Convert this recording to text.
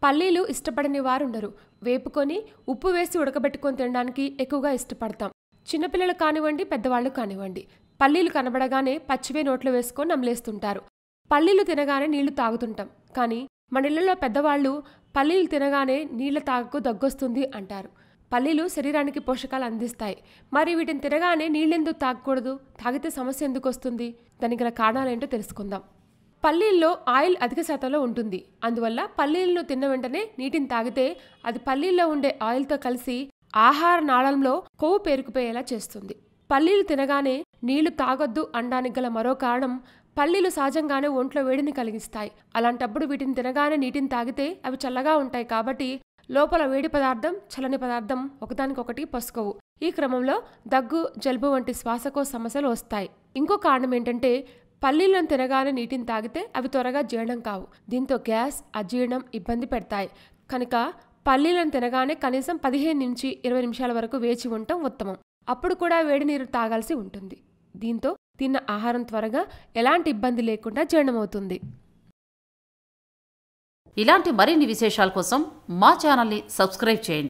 పల్లీలు ఇష్టపడని వారుండరు. వేపుకొని ఉప్పు వేసి ఉడకబెట్టుకొని తినడానికి ఎక్కువగా ఇష్టపడతాం. చిన్నపిల్లలు కానివ్వండి, పెద్దవాళ్ళు కానివ్వండి, పల్లీలు కనబడగానే పచ్చివే నోట్లో వేసుకొని నమిలేస్తుంటారు. పల్లీలు తినగానే నీళ్లు తాగుతుంటాం. కానీ మన ఇళ్లలో పెద్దవాళ్ళు పల్లీలు తినగానే నీళ్ల తాగకు దగ్గొస్తుంది అంటారు. పల్లీలు శరీరానికి పోషకాలు అందిస్తాయి. మరి వీటిని తినగానే నీళ్ళెందుకు తాగకూడదు? తాగితే సమస్య ఎందుకు వస్తుంది? దానికి గల కారణాలేంటో తెలుసుకుందాం. పల్లీల్లో ఆయిల్ అధిక శాతంలో ఉంటుంది. అందువల్ల పల్లీలను తిన్న వెంటనే నీటిని తాగితే అది పల్లీల్లో ఉండే ఆయిల్తో కలిసి ఆహార నాళంలో కొవ్వు పేరుకుపోయేలా చేస్తుంది. పల్లీలు తినగానే నీళ్లు తాగొద్దు అనడానికి గల మరో కారణం, పల్లీలు సహజంగానే ఒంట్లో వేడిని కలిగిస్తాయి. అలాంటప్పుడు వీటిని తినగానే నీటిని తాగితే అవి చల్లగా ఉంటాయి కాబట్టి లోపల వేడి పదార్థం, చల్లని పదార్థం ఒకదానికొకటి పొసగవు. ఈ క్రమంలో దగ్గు, జలుబు వంటి శ్వాసకోశ సమస్యలు వస్తాయి. ఇంకో కారణం ఏంటంటే, పల్లీలను తినగానే నీటిని తాగితే అవి త్వరగా జీర్ణం కావు. దీంతో గ్యాస్, అజీర్ణం ఇబ్బంది పెడతాయి. కనుక పల్లీలను తినగానే కనీసం 15 నుంచి 20 నిమిషాల వరకు వేచి ఉండటం ఉత్తమం. అప్పుడు కూడా వేడి నీరు తాగాల్సి ఉంటుంది. దీంతో తిన్న ఆహారం త్వరగా ఎలాంటి ఇబ్బంది లేకుండా జీర్ణమవుతుంది. ఇలాంటి మరిన్ని విశేషాల కోసం మా ఛానల్ని సబ్స్క్రైబ్ చేయండి.